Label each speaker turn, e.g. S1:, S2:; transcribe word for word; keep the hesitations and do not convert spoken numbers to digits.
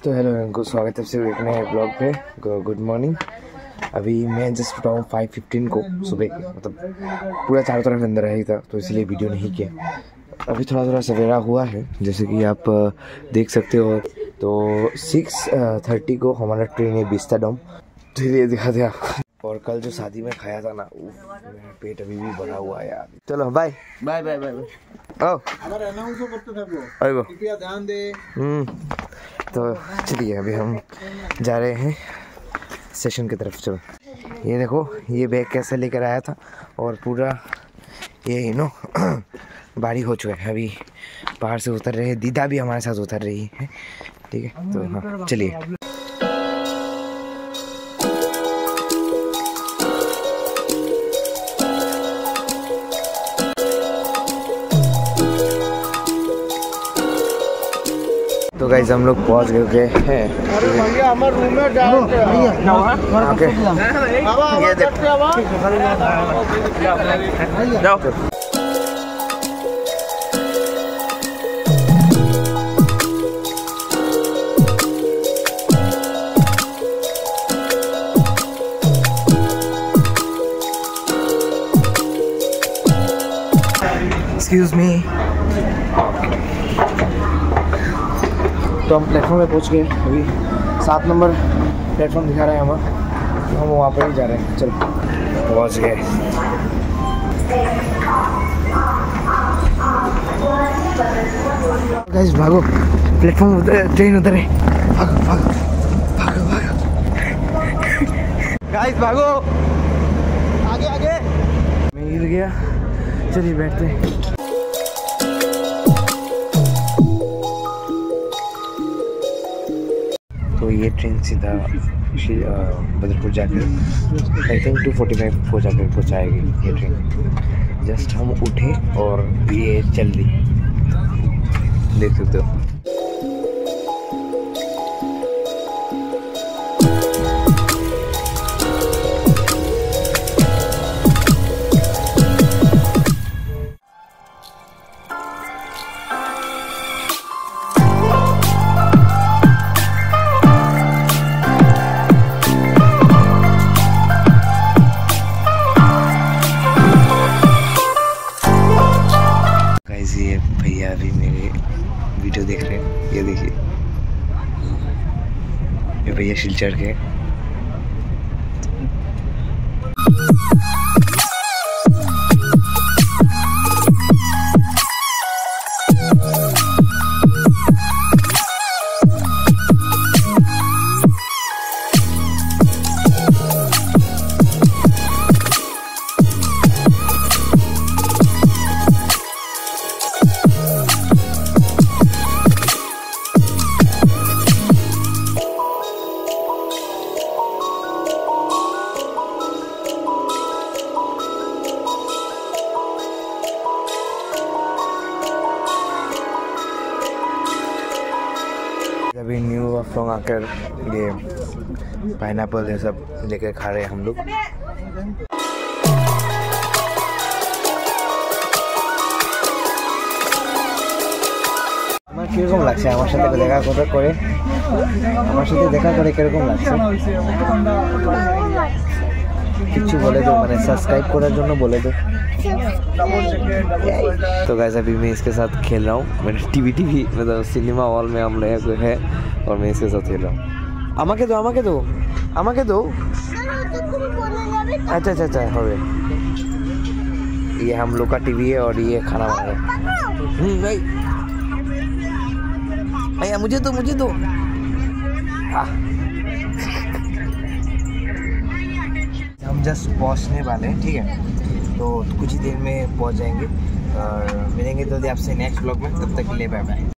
S1: तो हेलो इनको स्वागत है फिर एक नए ब्लॉग पे। Good morning. अभी मैं जस्ट उठा हूँ फाइव फिफ्टीन को सुबह के, मतलब पूरा चारों तरफ अंदर ही था तो इसलिए वीडियो नहीं किया। अभी थोड़ा थोड़ा सवेरा हुआ है जैसे कि आप देख सकते हो। तो सिक्स थर्टी को हमारा ट्रेन है विस्टाडोम, तो ये दिखा दिया। और कल जो शादी में खाया था ना, मेरा पेट अभी भी भरा हुआ है यार। चलो bye
S2: bye bye bye
S1: oh
S2: bye. कृपया ध्यान दे।
S1: हम्म तो चलिए अभी हम जा रहे हैं स्टेशन की तरफ। चलो ये देखो, ये बैग कैसे लेकर आया था और पूरा ये यू नो भारी हो चुका है। अभी बाहर से उतर रहे हैं, दीदा भी हमारे साथ उतर रही है। ठीक है तो हाँ चलिए। तो गाइस हम लोग पहुंच गए हैं।
S2: अरे भैया हमारे रूम में डाल
S1: ओके ये जाओ। Excuse me. तो हम प्लेटफॉर्म पे पहुंच गए। अभी सात नंबर प्लेटफॉर्म दिखा रहे हैं हमें, तो हम वहाँ पर ही जा रहे हैं। चलो पहुंच गए। गाइस भागो, प्लेटफॉर्म उधर, ट्रेन उधर है। भागो भागो भागो भागो गाइस भागो, आगे आगे। मैं गिर गया। चलिए बैठते हैं। तो ये ट्रेन सीधा बदरपुर जाकर I think two forty five को जाकर पहुँचाएगी ये ट्रेन। जस्ट हम उठे और ये चल दी, देख सकते हो। ये भैया अभी मेरे वीडियो देख रहे हैं। ये देखिए, ये भैया शिलचर के। अभी न्यू फ्रॉम आकर ये पाइनएप्पल ये सब लेकर खा रहे हैं हम लोग। কিরকম লাগছে আমার সাথে দেখা কথা করে আমার সাথে দেখা করে কিরকম লাগছে কিছু বলে दो, मैंने सब्सक्राइब করার জন্য बोले दो। तो गाइस अभी मैं इसके साथ खेल रहा हूँ। मैंने टीवी टीवी मतलब सिनेमा हॉल में हम लोग है और मैं इसके साथ खेल रहा हूँ। আমাকে दो আমাকে दो আমাকে दो। अच्छा अच्छा अच्छा हो गया। ये हम लोग का टीवी है और ये खाना बना रहा है। हम्म भाई भैया मुझे दो मुझे दो। हाँ हम जस्ट पहुंचने वाले हैं, ठीक है। तो कुछ ही देर में पहुंच जाएंगे और मिलेंगे जल्दी आपसे नेक्स्ट ब्लॉग में। तब तक के लिए बाय बाय।